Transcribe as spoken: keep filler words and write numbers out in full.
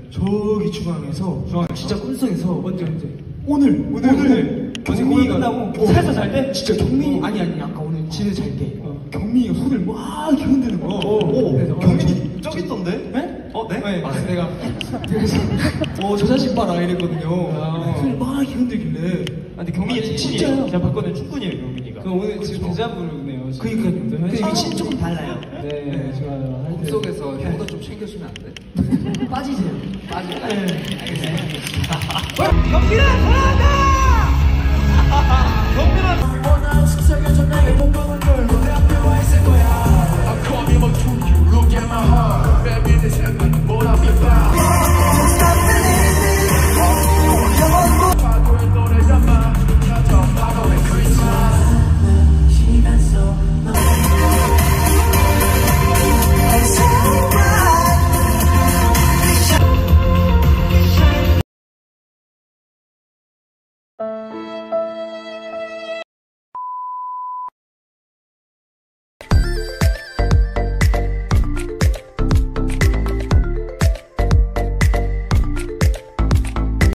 저기 중앙에서 중앙에서? 진짜 꿈속에서 언제 언제? 오늘 오늘 오늘 경민이가 끝나고 살짝 잘 때? 진짜 경민이 아니 아니 아까 오늘 집에 잘 때 경민이가 손을 막 이렇게 흔드는 거야. 오, 그래서 경민이 저기 있던데? 네? 어, 네? 네. 아, 그래서 내가 그래서 어저 자식 봐라 이랬거든요. 아. 손을 막 이렇게 흔들길래. 아, 근데 경민이 아니, 춤꾼이에요. 진짜요? 제가 봤거든요. 춤꾼이에요, 경민이가. 그 오늘 지금 대자부네요. 그러니까요. 근데 위치는 조금 달라요. 네, 네. 좋아요. 할 때. 꿈속에서 형도 좀 챙겨주면 안 돼? 빠지세요. 빠질까? 네. 알겠습니다. 경민아, 사랑한다! 경민아! 원하는 숙소에서 내게 복음을 걸고 내 앞에 와 있을 거야. I'm coming up to you, look at my heart. Baby, 내 생각은 뭐라고 봐.